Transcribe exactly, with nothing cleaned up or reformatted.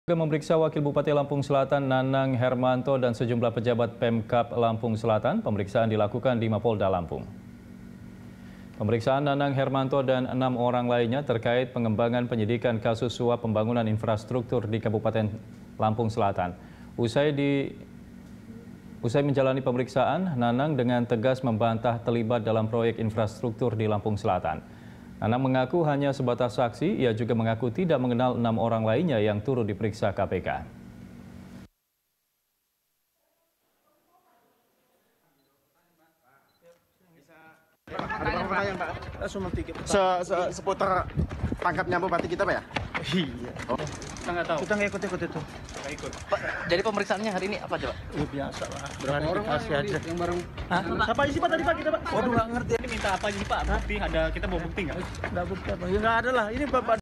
Juga memeriksa Wakil Bupati Lampung Selatan Nanang Hermanto dan sejumlah pejabat Pemkab Lampung Selatan. Pemeriksaan dilakukan di Mapolda Lampung. Pemeriksaan Nanang Hermanto dan enam orang lainnya terkait pengembangan penyidikan kasus suap pembangunan infrastruktur di Kabupaten Lampung Selatan. Usai di Usai menjalani pemeriksaan, Nanang dengan tegas membantah terlibat dalam proyek infrastruktur di Lampung Selatan. Nanang mengaku hanya sebatas saksi, ia juga mengaku tidak mengenal enam orang lainnya yang turut diperiksa K P K. Ada pertanyaan Pak, se -se seputar tangkapnya Bupati kita Pak ya? Iya. Oh. Kita nggak tahu. Kita nggak ikut-ikut itu. Nggak ikut. Pak, jadi pemeriksaannya hari ini apa coba? Ya biasa lah. Berapa orang Pak yang, aja. yang bareng? Hah? Siapa aja sih Pak tadi Pak kita Pak? Waduh nggak ngerti. Ini minta apa sih Pak? Bukti ada, kita mau bukti nggak? Nggak bukti apa? Ya nggak ada lah. Ini Bapak